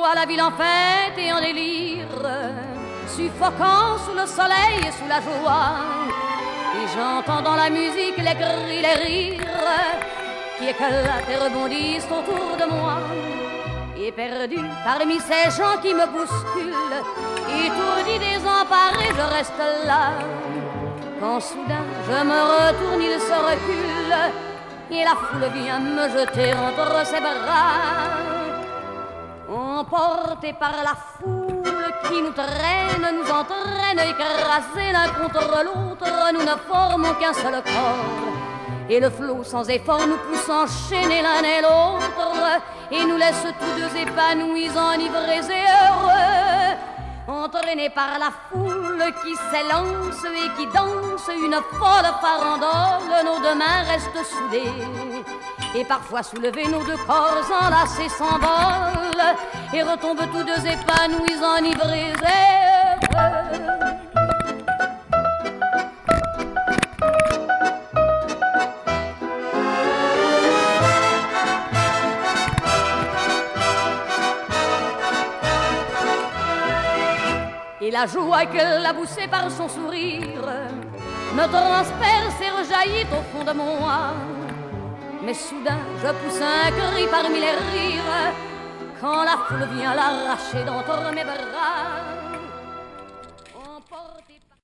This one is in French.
vois la ville en fête et en délire, suffocant sous le soleil et sous la joie. Et j'entends dans la musique les cris, les rires qui éclatent et rebondissent autour de moi. Et perdu parmi ces gens qui me bousculent, étourdi, désemparé, je reste là. Quand soudain je me retourne, il se recule et la foule vient me jeter entre ses bras. Emportés par la foule qui nous traîne, nous entraîne, écrasés l'un contre l'autre, nous ne formons qu'un seul corps. Et le flot sans effort nous pousse enchaîner l'un et l'autre, et nous laisse tous deux épanouis, enivrés et heureux. Entraînés par la foule qui s'élance et qui danse une folle farandole, nos deux mains restent soudées. Et parfois soulevés, nos deux corps enlacés s'envolent et retombent tous deux épanouis, enivrés et heureux. Et la joie qu'elle a poussée par son sourire me transperce et rejaillit au fond de moi. Mais soudain je pousse un cri parmi les rires quand la foule vient l'arracher d'entre mes bras.